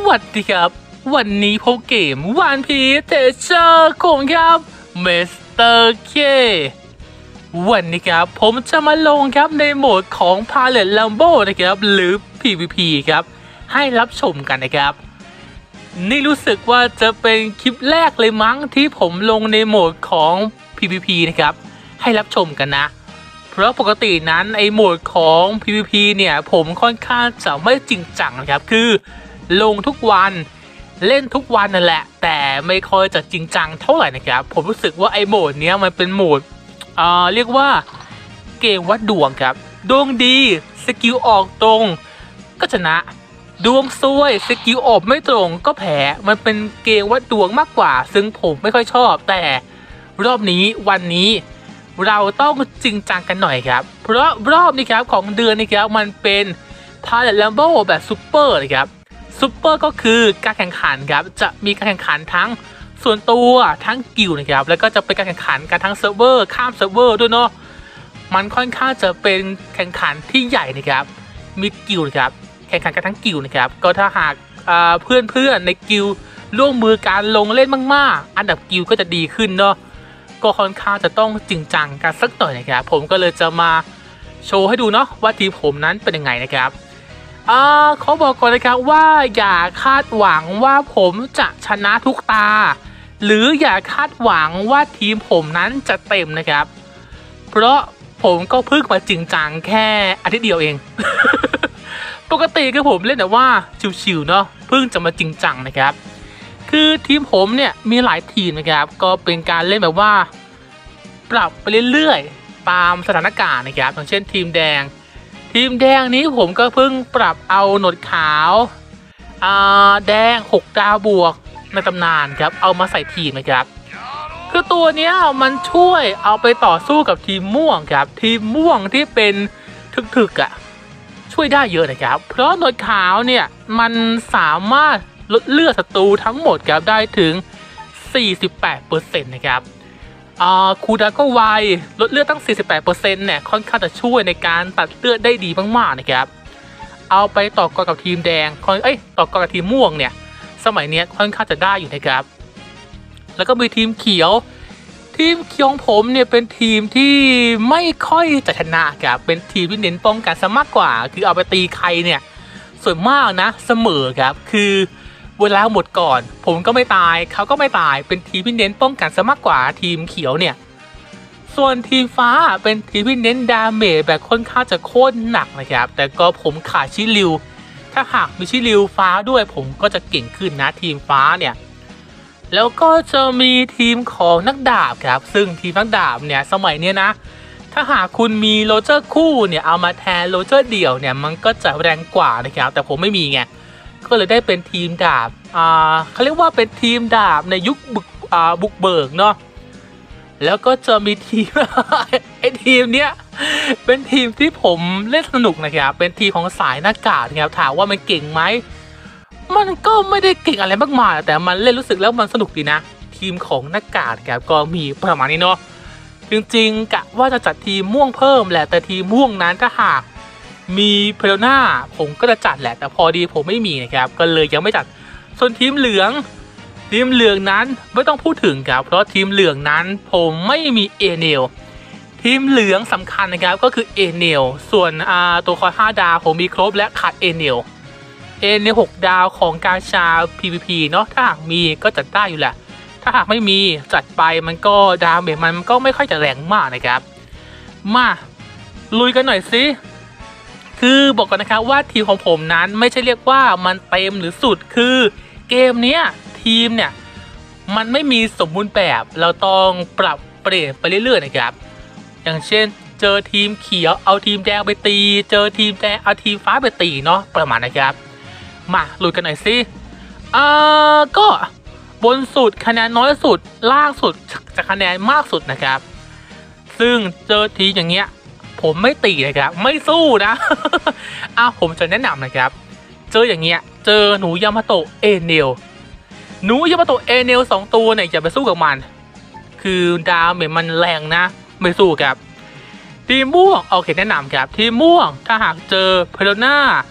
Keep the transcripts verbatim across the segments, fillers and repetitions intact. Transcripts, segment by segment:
วัสดีครับวันนี้พบเกมวันพีเทเชอร์ของครับเมสเตอร์เควันนี้ครับผมจะมาลงครับในโหมดของ Pilot Lambo นะครับหรือ พี วี พี ครับให้รับชมกันนะครับนี่รู้สึกว่าจะเป็นคลิปแรกเลยมั้งที่ผมลงในโหมดของ พี วี พี นะครับให้รับชมกันนะเพราะปกตินั้นไอโหมดของ พี วี พี เนี่ยผมค่อนข้างจะไม่จริงจังนะครับคือลงทุกวันเล่นทุกวันนั่นแหละแต่ไม่ค่อยจะจริงจังเท่าไหร่นะครับผมรู้สึกว่าไอโหมดเนี้ยมันเป็นโหมดอ่าเรียกว่าเกมวัดดวงครับดวงดีสกิลออกตรงก็ชนะดวงซวยสกิลออกไม่ตรงก็แพ้มันเป็นเกมวัดดวงมากกว่าซึ่งผมไม่ค่อยชอบแต่รอบนี้วันนี้เราต้องจริงจังกันหน่อยครับเพราะรอบนี้ครับของเดือนนี้ครับมันเป็น Pilot Lambo แบบซูเปอร์นะครับซูเปอร์ก็คือการแข่งขันครับจะมีการแข่งขันทั้งส่วนตัวทั้งกิลด์นะครับแล้วก็จะเป็นการแข่งขันกันทั้งเซิร์ฟเวอร์ข้ามเซิร์ฟเวอร์ด้วยเนาะมันค่อนข้างจะเป็นแข่งขันที่ใหญ่นะครับมีกิลด์ครับแข่งขันกันทั้งกิลด์นะครับก็ถ้าหากเพื่อนเพื่อนในกิลด์ร่วมมือการลงเล่นมากๆอันดับกิลด์ก็จะดีขึ้นเนาะก็ค่อนข้างจะต้องจริงจังกันสักหน่อยนะครับผมก็เลยจะมาโชว์ให้ดูเนาะว่าทีมผมนั้นเป็นยังไงนะครับอ่าเขาบอกก่อนนะครับว่าอย่าคาดหวังว่าผมจะชนะทุกตาหรืออย่าคาดหวังว่าทีมผมนั้นจะเต็มนะครับเพราะผมก็เพิ่งมาจริงจังแค่อาทิตย์เดียวเอง ปกติคือผมเล่นแต่ว่าชิวๆเนาะเพิ่งจะมาจริงจังนะครับคือทีมผมเนี่ยมีหลายทีมนะครับก็เป็นการเล่นแบบว่าปรับไปเรื่อยๆตามสถานการณ์นะครับอย่างเช่นทีมแดงทีมแดงนี้ผมก็เพิ่งปรับเอาหนวดขาวอ่าแดงหกดาวบวกในตำนานครับเอามาใส่ทีมนะครับคือตัวเนี้ยมันช่วยเอาไปต่อสู้กับทีมม่วงครับทีมม่วงที่เป็นถึกๆอ่ะช่วยได้เยอะนะครับเพราะหนวดขาวเนี่ยมันสามารถลดเลือดศัตรูทั้งหมดครับได้ถึง สี่สิบแปดเปอร์เซ็นต์ นะครับอ่าคูดาก็ไวลดเลือดตั้ง สี่สิบแปดเปอร์เซ็นต์ เนี่ยค่อนข้างจะช่วยในการตัดเลือดได้ดีมากๆนะครับเอาไปต่อกรกับทีมแดงเอ้ยต่อกรกับทีมม่วงเนี่ยสมัยนี้ค่อนข้างจะได้อยู่นะครับแล้วก็มีทีมเขียวทีมเขียวของผมเนี่ยเป็นทีมที่ไม่ค่อยจะชนะครับเป็นทีมที่เน้นป้องกันซะมากกว่าคือเอาไปตีใครเนี่ยส่วนมากนะเสมอครับคือเวลาหมดก่อนผมก็ไม่ตายเขาก็ไม่ตายเป็นทีมที่เน้นป้องกันซะมากกว่าทีมเขียวเนี่ยส่วนทีมฟ้าเป็นทีมที่เน้นดาเมจแบบค่อนข้างจะโคตรหนักนะครับแต่ก็ผมขาดชิลิวถ้าหากมีชิลิวฟ้าด้วยผมก็จะเก่งขึ้นนะทีมฟ้าเนี่ยแล้วก็จะมีทีมของนักดาบครับซึ่งทีมนักดาบเนี่ยสมัยนี้นะถ้าหากคุณมีโรเจอร์คู่เนี่ยเอามาแทนโรเจอร์เดี่ยวเนี่ยมันก็จะแรงกว่านะครับแต่ผมไม่มีไงก็เลยได้เป็นทีมดาบอ่าเขาเรียกว่าเป็นทีมดาบในยุคบุกอ่าบุกเบิกเนาะแล้วก็จะมีทีม ไอทีมเนี้ยเป็นทีมที่ผมเล่นสนุกนะครับเป็นทีมของสายหน้ากากนะครับถามว่ามันเก่งไหมมันก็ไม่ได้เก่งอะไรมากมายแต่มันเล่นรู้สึกแล้วมันสนุกดีนะทีมของหน้ากากครับก็มีประมาณนี้เนาะจริงๆกะว่าจะจัดทีมม่วงเพิ่มแหละแต่ทีมม่วงนั้นถ้าหากมีเพลน่าผมก็จะจัดแหละแต่พอดีผมไม่มีนะครับก็เลยยังไม่จัดส่วนทีมเหลืองทีมเหลืองนั้นไม่ต้องพูดถึงครับเพราะทีมเหลืองนั้นผมไม่มีเอเนลทีมเหลืองสำคัญนะครับก็คือเอเนลส่วนอ่าตัวคอยห้าดาวผมมีครบและขาดเอเนลเอเนลหกดาวของกาชา พี วี พี เนาะถ้าหากมีก็จัดได้อยู่แหละถ้าหากไม่มีจัดไปมันก็ดาเมจมันก็ไม่ค่อยจะแรงมากนะครับมาลุยกันหน่อยสิคือบอกก่อนนะครับว่าทีมของผมนั้นไม่ใช่เรียกว่ามันเต็มหรือสุดคือเกมเนี้ยทีมเนี่ยมันไม่มีสมบูรณ์แบบเราต้องปรับเปลี่ยนไปเรื่อยๆนะครับอย่างเช่นเจอทีมเขียวเอาทีมแดงไปตีเจอทีมแดงเอาทีมฟ้าไปตีเนาะประมาณนะครับมาลุยกันหน่อยสิอ่าก็บนสุดคะแนนน้อยสุดล่างสุดจะคะแนนมากสุดนะครับซึ่งเจอทีอย่างเงี้ยผมไม่ตีนะครับไม่สู้นะ อ้าวผมจะแนะนำนะครับเจออย่างเงี้ยเจอหนูยามาโตะเอเนลหนูยามาโตะเอเนลสองตัวเนี่ยอย่าไปสู้กับมันคือดาวเมจมันแรงนะไม่สู้ครับทีมม่วงโอเคแนะนำครับทีมม่วงถ้าหากเจอเพโลน่า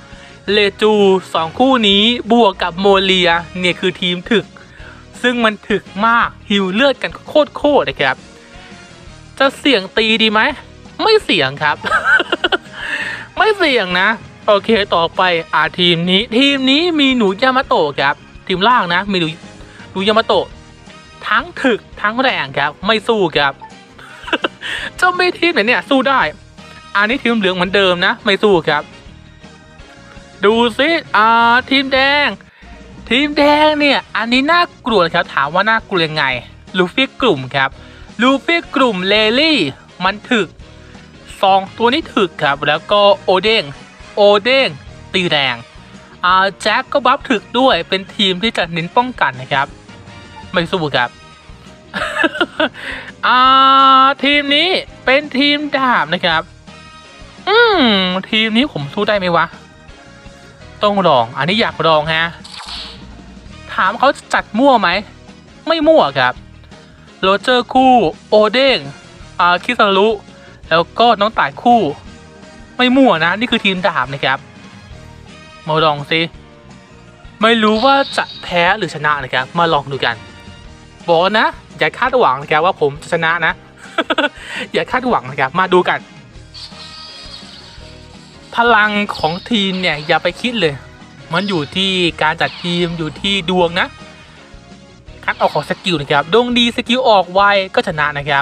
เลจูสองคู่นี้บวกกับโมเลียเนี่ยคือทีมถึกซึ่งมันถึกมากหิวเลือดกันโคตรโคตรนะครับจะเสี่ยงตีดีไหมไม่เสี่ยงครับ ไม่เสี่ยงนะโอเคต่อไปอ่าทีมนี้ทีมนี้มีหนูยามาโตะครับทีมล่างนะมีหนูหนูยามาโตะทั้งถึกทั้งแรงครับไม่สู้ครับ เจ้าไม่ทีมไหนเนี่ยสู้ได้อันนี้ทีมเหลืองเหมือนเดิมนะไม่สู้ครับดูซิอ่าทีมแดงทีมแดงเนี่ยอันนี้น่ากลัวครับถามว่าน่ากลัวยังไงลูฟี่กลุ่มครับลูฟี่กลุ่มเลลี่มันถึกสองตัวนี้ถึกครับแล้วก็โอเด้งโอเด้งตีแรงอ่าแจ็คก็บัฟถึกด้วยเป็นทีมที่จะเน้นป้องกันนะครับไม่สู้ครับ อ่าทีมนี้เป็นทีมดาบนะครับอืมทีมนี้ผมสู้ได้ไหมวะต้องลองอันนี้อยากลองฮะถามเขาจัดมั่วไหมไม่มั่วครับโรเจอร์คู่โอเด้งอ่าคิซารุแล้วก็น้องต่ายคู่ไม่มั่วนะนี่คือทีมดาบนะครับมาลองสิไม่รู้ว่าจะแพ้หรือชนะนะครับมาลองดูกันบอกนะอย่าคาดหวังนะครับว่าผมจะชนะนะ อย่าคาดหวังนะครับมาดูกันพลังของทีมเนี่ยอย่าไปคิดเลยมันอยู่ที่การจัดทีมอยู่ที่ดวงนะการออกของสกิลนะครับดวงดีสกิลออกไวก็ชนะนะครับ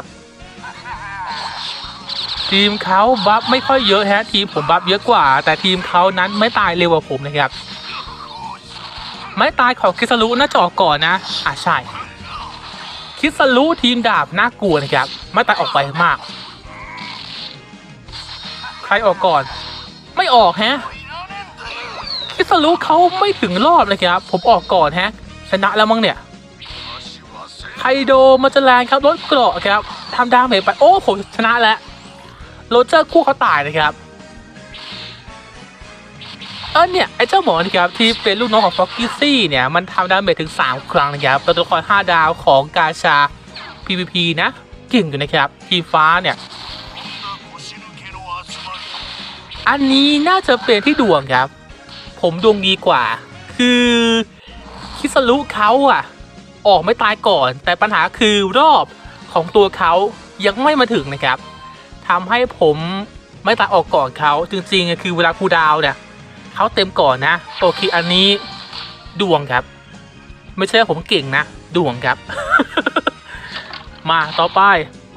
ทีมเขาบัฟไม่ค่อยเยอะฮะทีมผมบัฟเยอะกว่าแต่ทีมเขานั้นไม่ตายเร็วกว่าผมนะครับไม่ตายของคิซารุน่าจะออกก่อนนะอ่ะใช่คิซารุทีมดาบน่ากลัวนะครับไม่ตายออกไปมากใครออกก่อนไม่ออกฮะคิซารุเขาไม่ถึงรอบเลยครับผมออกก่อนฮะชนะแล้วมั้งเนี่ยไคโดมาจแรงครับลดเกราะครับทำดาเมจไปโอ้ผมชนะแล้วโรเจอร์คู่เขาตายนะครับเออเนี่ยไอ้เจ้าหมอนี่ครับที่เป็นลูกน้องของฟ็อกกี้ซี่เนี่ยมันทำดาเมจถึงสามครั้งนะครับตัวละครห้าดาวของกาชา พี วี พี นะเก่งอยู่นะครับทีฟ้าเนี่ยอันนี้น่าจะเป็นที่ดวงครับผมดวงดีกว่าคือคิซารุเขาอะออกไม่ตายก่อนแต่ปัญหาคือรอบของตัวเขายังไม่มาถึงนะครับทำให้ผมไม่ตายออกก่อนเขาจริงๆคือเวลาคูลดาวน์เนี่ยเขาเต็มก่อนนะโอเคอันนี้ดวงครับไม่ใช่ผมเก่งนะดวงครับ มาต่อไป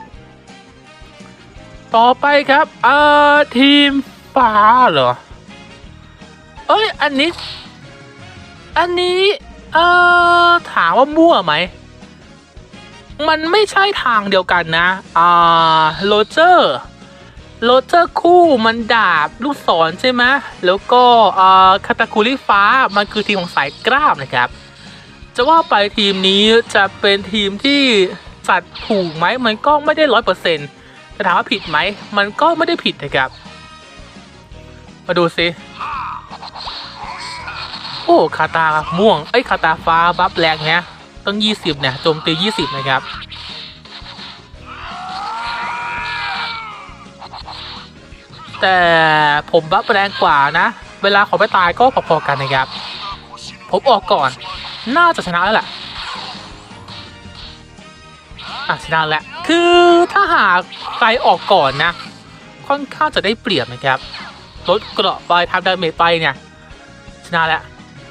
ต่อไปครับเอ่อทีมฟ้าเหรอเอ้ยอันนี้อันนี้เอ่อถามว่ามั่วไหมมันไม่ใช่ทางเดียวกันนะอ่าโรเจอร์โรเจอร์คู่มันดาบลูกศรใช่ไหมแล้วก็อ่าคาตาคุริฟ้ามันคือทีมของสายกล้ามนะครับจะว่าไปทีมนี้จะเป็นทีมที่จัดถูกไหมมันก็ไม่ได้ร้อยเปอร์เซ็นต์แต่ถามว่าผิดไหมมันก็ไม่ได้ผิดนะครับมาดูสิโอ้คาตาม่วงไอ้คาตาฟ้าบัฟแรงเนี้ยต้องยี่สิบเนี่ยโจมตียี่สิบนะครับแต่ผมบัฟแรงกว่านะเวลาขอไปตายก็พอๆกันนะครับผมออกก่อนน่าจะชนะแล้วแหละอ่ะชนะแล้วคือถ้าหากใครออกก่อนนะค่อนข้างจะได้เปรียบนะครับลดเกราะไปทำดาเมจไปเนี่ยชนะแล้ว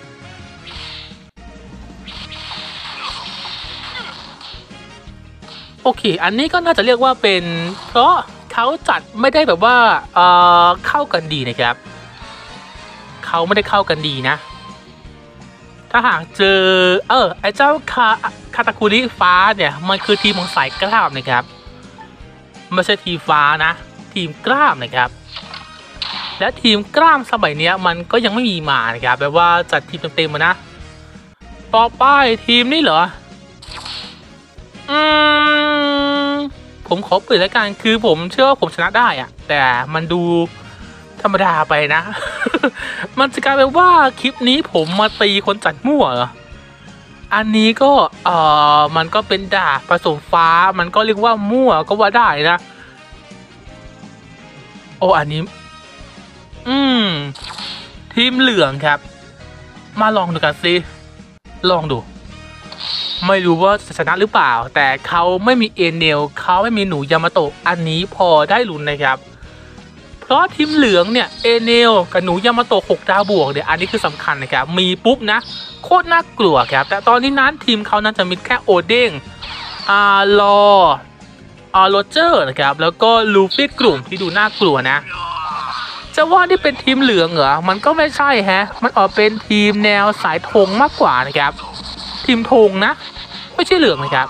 โอเคอันนี้ก็น่าจะเรียกว่าเป็นเพราะเขาจัดไม่ได้แบบว่าเอ่อเข้ากันดีนะครับเขาไม่ได้เข้ากันดีนะถ้าหากเจอเออไอ้เจ้าคาคาตาคุริฟ้าเนี่ยมันคือทีมของสายกล้ามนะครับไม่ใช่ทีมฟ้านะทีมกล้ามนะครับและทีมกล้ามสมัยนี้มันก็ยังไม่มีมานะครับแปลว่าจัดทีมเต็มๆมานะต่อไปทีมนี่เหรออืมผมขอเปิดแล้วกันคือผมเชื่อว่าผมชนะได้อะแต่มันดูธรรมดาไปนะ มันจะกลายเป็นว่าคลิปนี้ผมมาตีคนจัดมั่วเหรออันนี้ก็เออมันก็เป็นดาบผสมฟ้ามันก็เรียกว่ามั่วก็ว่าได้นะโอ้อันนี้อืมทีมเหลืองครับมาลองดูกันสิลองดูไม่รู้ว่าจะชนะหรือเปล่าแต่เขาไม่มีเอเนลเขาไม่มีหนูยามาโตะอันนี้พอได้ลุ้นนะครับเพราะทีมเหลืองเนี่ยเอเนลกับหนูยามาโตะหกดาวบวกเนี่ยอันนี้คือสำคัญนะครับมีปุ๊บนะโคตรน่ากลัวครับแต่ตอนนี้นั้นทีมเขานั้นจะมีแค่โอเด้งอาร์ลออาร์โรเจอร์นะครับแล้วก็ลูฟี่กลุ่มที่ดูน่ากลัวนะจะว่าที่เป็นทีมเหลืองเหรอมันก็ไม่ใช่ฮะมันออกเป็นทีมแนวสายธงมากกว่านะครับทีมธงนะไม่ใช่เหลืองนะครับ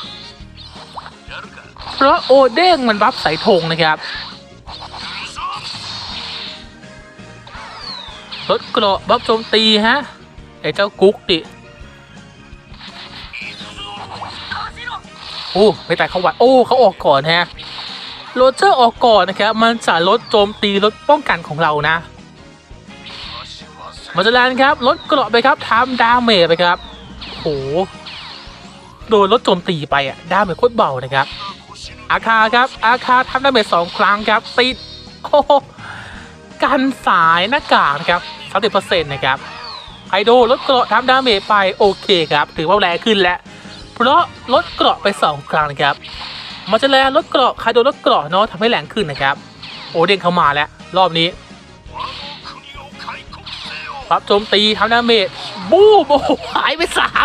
เพราะโอเด้งมันบัฟสายธงนะครับรถเกราะบัฟโจมตีฮะไอ้เจ้ากุ๊กดิโอ้ไม่แต่เขาวัดโอ้เขาออกก่อนฮะโรเจอร์ออกก่อนนะครับมันจะลดโจมตีลดป้องกันของเรานะมาจาแลนครับลดเกราะไปครับทำดาเมจไปครับโอ้โดนลดโจมตีไปอ่ะดาเมจโคตรเบานะครับอาคาครับอาคาทำดาเมจสองครั้งครับติดโอ้กันสายหน้ากากนะครับสามสิบเปอร์เซ็นต์นะครับไฮโดลดเกราะทำดาเมจไปโอเคครับถือว่าแรงขึ้นแล้วเพราะลดเกราะไปสองครั้งนะครับมาจาแลนลดเกราะไฮโดลดเกราะเนาะทำให้แรงขึ้นนะครับโอเด้งเข้ามาแล้วรอบนี้ปั๊บโจมตีทำดาเมจบู๊โอ้หายไปสาม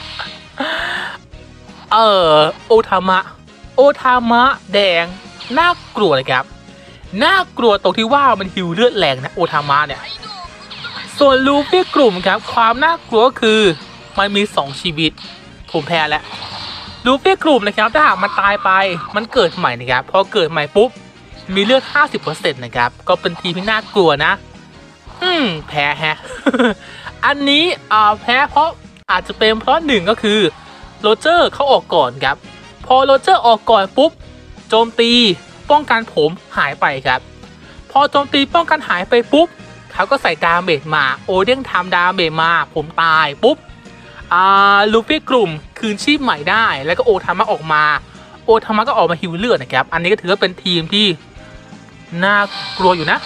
เออโอทามะโอทามะแดงน่ากลัวเลยครับน่ากลัวตรงที่ว่ามันฮิวเลือดแรงนะโอทามะเนี่ยส่วนลูฟี่กลุ่มครับความน่ากลัวคือมันมีสองชีวิตผมแพ้แล้วลูฟี่กลุ่มนะครับถ้าหากมันตายไปมันเกิดใหม่นะครับพอเกิดใหม่ปุ๊บมีเลือด ห้าสิบเปอร์เซ็นต์ นะครับก็เป็นทีมที่น่ากลัวนะอืมแพ้ฮะ อันนี้อ่าแพ้เพราะอาจจะเป็นเพราะหนึ่งก็คือโรเจอร์เขาออกก่อนครับพอโรเจอร์ออกก่อนปุ๊บโจมตีป้องกันผมหายไปครับพอโจมตีป้องกันหายไปปุ๊บเขาก็ใส่ดาเมจมาโอเด้งทำดาเมจมาผมตายปุ๊บอ่าลูฟี่กลุ่มคืนชีพใหม่ได้แล้วก็โอทามะออกมาโอทามะก็ออกมาฮิวเลือดนะครับอันนี้ก็ถือว่าเป็นทีมที่น่ากลัวอยู่นะ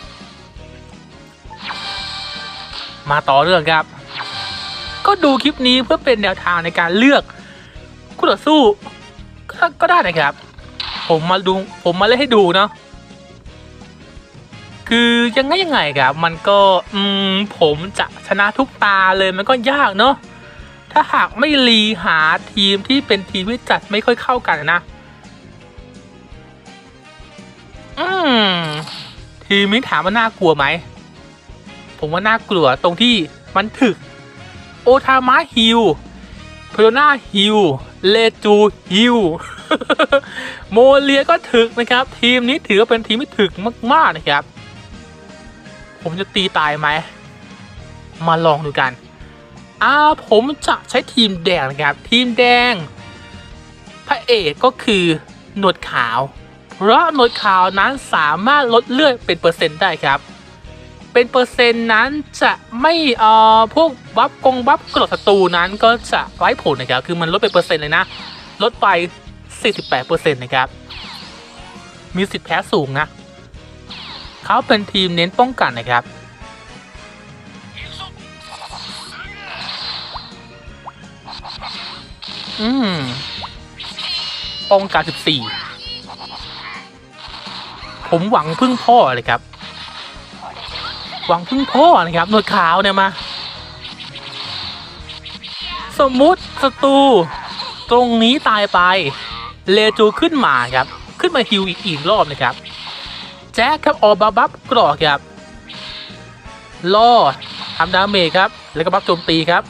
มาต่อเรื่องครับก็ดูคลิปนี้เพื่อเป็นแนวทางในการเลือกคู่ต่อสู้ก็ก็ได้นะครับผมมาดูผมมาเล่นให้ดูเนาะคือยังไงยังไงครับมันก็อืมผมจะชนะทุกตาเลยมันก็ยากเนาะถ้าหากไม่รีหาทีมที่เป็นทีมที่จัดไม่ค่อยเข้ากันนะอืมทีมนี้ถามว่าน่ากลัวไหมผมว่าน่ากลัวตรงที่มันถึกโอทามะฮิวเพโรนาฮิวเลจูฮิว โมเลียก็ถึกนะครับทีมนี้ถือว่าเป็นทีมที่ถึกมากๆนะครับผมจะตีตายไหมมาลองดูกันอ่าผมจะใช้ทีมแดงนะครับทีมแดงพระเอกก็คือหนวดขาวเพราะหนวดขาวนั้นสามารถลดเลือดเป็นเปอร์เซ็นต์ได้ครับเป็นเปอร์เซ็นต์นั้นจะไม่เอ่อพวกบัฟกงบัฟกรดศัตรูนั้นก็จะไร้ผลนะครับคือมันลดไปเปอร์เซ็นต์เลยนะลดไป สี่สิบแปดเปอร์เซ็นต์ นะครับมีสิทธิ์แพ้สูงนะเขาเป็นทีมเน้นป้องกันนะครับอืมป้องกันสิบสี่ผมหวังพึ่งพ่อเลยครับหวังพึ่งพ่อนะครับหนวดขาวเนี่ยมาสมมุติศัตรูตรงนี้ตายไปเลจูขึ้นมาครับขึ้นมาฮิวอีกอีกรอบนะครับแจ็คครับออกบัฟบัฟกรอกครับล่อทำดาเมจครับแล้วก็บัฟโจมตีครับ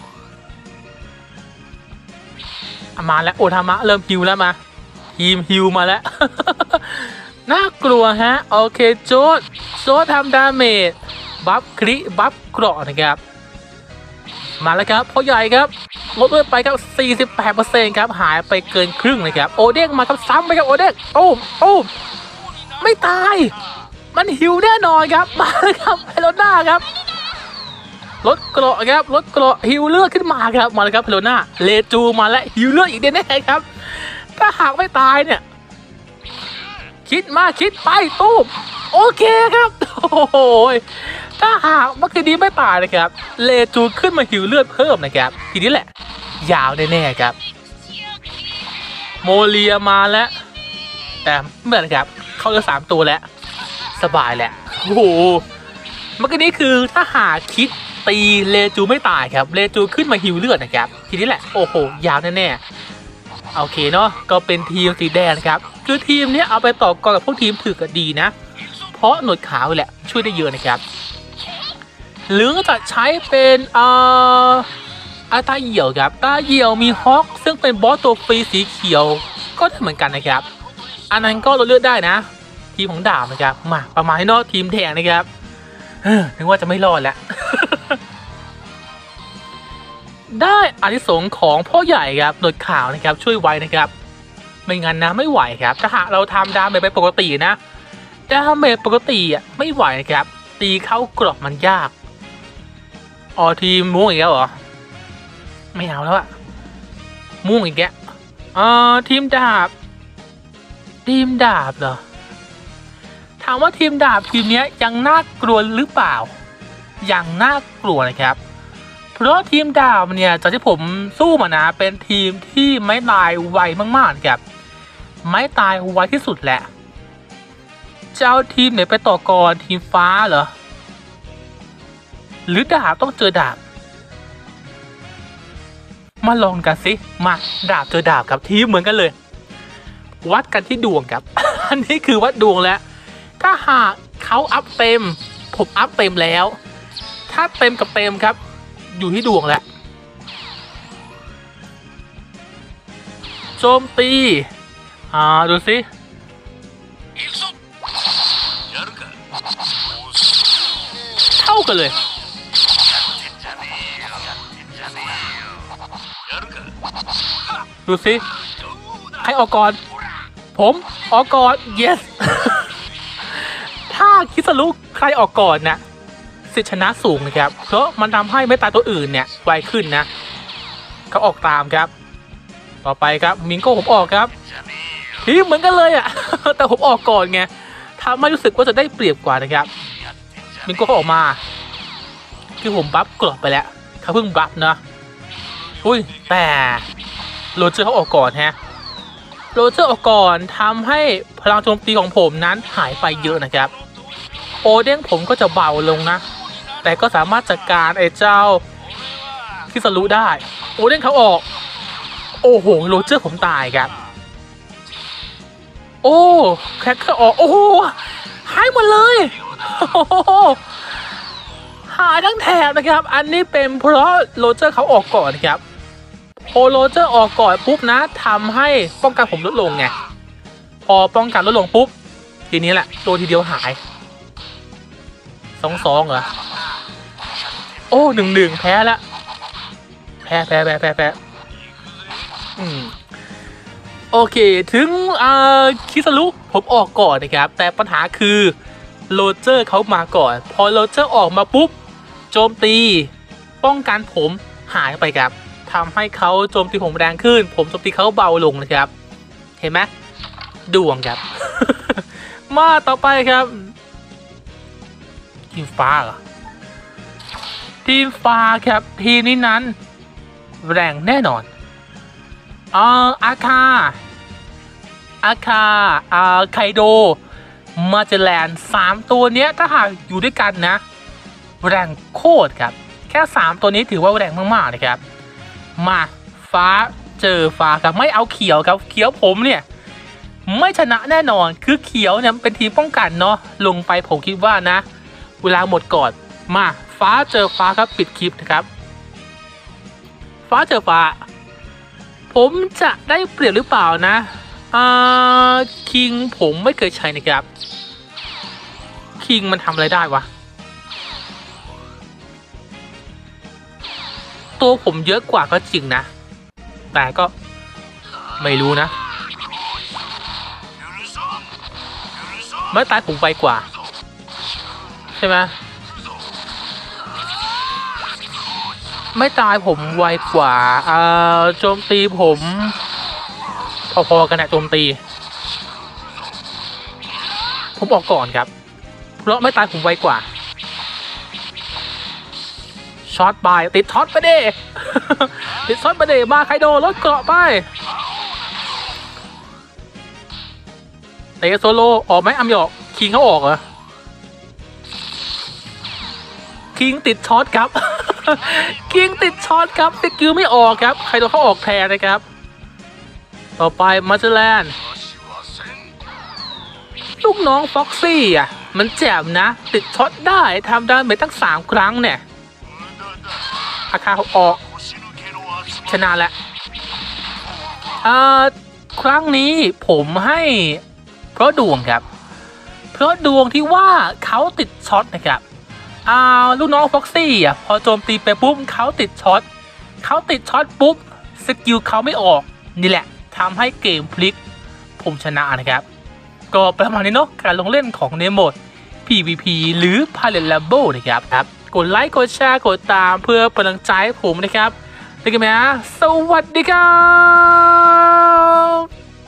มาแล้วโอทามะเริ่มฮิวแล้วมาทีมฮิวมาแล้ว น่ากลัวฮะโอเคโจ๊ดโจ๊ดทำดาเมจบัฟคริบัฟเกราะนะครับมาแล้วครับพ่อใหญ่ครับลดด้วยไปครับ สี่สิบแปดเปอร์เซ็นต์ ครับหายไปเกินครึ่งเลยครับโอเด้งมาครับซ้ำไปครับโอเด้งโอ้โอ้ไม่ตายมันหิวแน่นอนครับมาแล้วครับเพโลน่าครับลดเกราะครับลดเกราะหิวเลือดขึ้นมาครับมาแล้วครับเพโลน่าเลจูมาแล้วหิวเลือดอีกแน่ๆครับถ้าหากไม่ตายเนี่ยคิดมาคิดไปตู้มโอเคครับโอ้โหถ้าหากเมื่อกี้นี้ไม่ตายนะครับเลจูขึ้นมาหิวเลือดเพิ่มนะครับทีนี้แหละยาวแน่ๆครับโมเลียมาแล้วแต่เมื่อนะครับเขาจะสามตัวแล้วสบายแหละโอ้โหเมื่อกี้นี้คือถ้าหากคิดตีเลจูไม่ตายครับเลจูขึ้นมาหิวเลือดนะครับทีนี้แหละโอ้โหยาวแน่ๆโอเคเนาะก็เป็นทีมสีแดงนะครับคือทีมนี้เอาไปต่อกรกับพวกทีมถือก็ดีนะเพราะหนวดขาวแหละช่วยได้เยอะนะครับหรือจะใช้เป็นเอ่ออาตาเหี่ยวครับตาเหี่ยวมีฮอกซึ่งเป็นบอสตัวฟรีสีเขียวก็ได้เหมือนกันนะครับอันนั้นก็ลดเลือดได้นะทีมของดาบนะครับมาประมาณนี้เนาะทีมแดงนะครับนึกว่าจะไม่รอดแล้ว ได้อานิสงส์ของพ่อใหญ่ครับหนวดขาวนะครับช่วยไว้นะครับไม่งั้นนะไม่ไหวครับถ้าหากเราทำดาเมจไปปกตินะดาเมจปกติอ่ะไม่ไหวนะครับตีเข้ากรอบมันยากอ๋อทีมม่วงอีกแล้วเหรอไม่เอาแล้วอะม่วงอีกแกเอ่อทีมดาบทีมดาบเหรอถามว่าทีมดาบทีมนี้ยังน่ากลัวหรือเปล่ายังน่ากลัวนะครับเพราะทีมดาบเนี่ยจากที่ผมสู้มานะเป็นทีมที่ไม้ตายไวมากๆครับไม้ตายไวที่สุดแหละเจ้าทีมไหนไปต่อก่อนทีมฟ้าเหรอหรือดาบต้องเจอดาบมาลองกันสิมาดาบเจอดาบกับทีมเหมือนกันเลยวัดกันที่ดวงครับ อันนี้คือวัดดวงแล้วถ้าหากเขาอัพเต็มผมอัพเต็มแล้วถ้าเต็มกับเต็มครับอยู่ที่ดวงแล้วโจมตีอ่าดูสิเท่ากันเลยดูสิใครออกก่อนผมออกก่อน yes ถ้าคิดสรุปใครออกก่อนนะสิทธิชนะสูงนะครับเพราะมันทำให้ไม่ตายตัวอื่นเนี่ยไวขึ้นนะเขาออกตามครับต่อไปครับมิงโก้ผมออกครับทีเหมือนกันเลยอ่ะ แต่ผมออกก่อนไงทำให้รู้สึกว่าจะได้เปรียบกว่านะครับมิงโก้เขาออกมาคือผมบัฟกรอบไปแล้วเขาเพิ่งบัฟนะอุ้ยแต่โรเจอร์เขาออกก่อนฮะโรเจอร์ออกก่อนทำให้พลังโจมตีของผมนั้นหายไปเยอะนะครับโอเด้งผมก็จะเบาลงนะแต่ก็สามารถจัดการไอ้เจ้าคิสรุได้โอเด้งเขาออกโอ้โหโรเจอร์ผมตายครับโอ้แคร็กเกอร์ออกโอ้โหหายหมดเลยหายทั้งแถบนะครับอันนี้เป็นเพราะโรเจอร์เขาออกก่อนครับพอโรเจอร์ออกก่อนปุ๊บนะทำให้ป้องกันผมลดลงไงพอป้องกันลดลงปุ๊บทีนี้แหละตัวทีเดียวหายสองสองเหรอโอ้หนึ่งหนึ่งแพ้แล้วแพ้แพ้แพ้แพ้แพ้อืมโอเคถึงอ่าคิสรุผมออกก่อนนะครับแต่ปัญหาคือโรเจอร์เขามาก่อนพอโรเจอร์ออกมาปุ๊บโจมตีป้องกันผมหายไปครับทำให้เขาโจมตีผมแรงขึ้นผมโจมตีเขาเบาลงนะครับเห็นไหมดวงครับ มาต่อไปครับทีมฟ้าเหรอทีมฟ้าครับทีมนี้นั้นแรงแน่นอนเอ่ออาคาอาคาอ่าไคโดมาเจแลนสามตัวเนี้ยถ้าหากอยู่ด้วยกันนะแรงโคตรครับแค่สามตัวนี้ถือว่าแรงมากๆนะครับมาฟ้าเจอฟ้าครับไม่เอาเขียวครับเขียวผมเนี่ยไม่ชนะแน่นอนคือเขียวเนี่ยเป็นทีมป้องกันเนาะลงไปผมคิดว่านะเวลาหมดก่อนมาฟ้าเจอฟ้าครับปิดคลิปนะครับฟ้าเจอฟ้าผมจะได้เปรียบหรือเปล่านะอ่าคิงผมไม่เคยใช้นะครับคิงมันทำอะไรได้วะตัวผมเยอะกว่าก็จริงนะแต่ก็ไม่รู้นะไม่ตายผมไวกว่าใช่ไหมไม่ตายผมไวกว่าอ่าโจมตีผมพอๆกันนะโจมตีผมออกก่อนครับเพราะไม่ตายผมไวกว่าช็อตไปติดช็อตไปดิ ติดช็อตไปดิมาไคโดรถเกาะไปเตะโซโลออกไหมอัมยอกคิงเขาออกเหรอคิงติดช็อตครับ คิงติดช็อตครับสกิลไม่ออกครับไคโดเขาออกแทนนะครับต่อไปมาเจแลนลูกน้องฟ็อกซี่อ่ะมันแจ่มนะติดช็อตได้ทำได้ไปตั้งสามครั้งเนี่ยอาคาเขาออกชนะแล้วอ่าครั้งนี้ผมให้เพราะดวงครับเพราะดวงที่ว่าเขาติดช็อตนะครับอ่าลูกน้องฟ็อกซี่อ่ะพอโจมตีไปปุ๊บเขาติดช็อตเขาติดช็อตปุ๊บสกิลเขาไม่ออกนี่แหละทำให้เกมพลิกผมชนะนะครับก็ประมาณนี้เนาะการลงเล่นของในโหมด พี วี พี หรือ Pilot Rumble นะครับครับกดไลค์กดแชร์กดตามเพื่อเป็นกำลังใจให้ผมนะครับได้กันไหมฮะสวัสดีครับ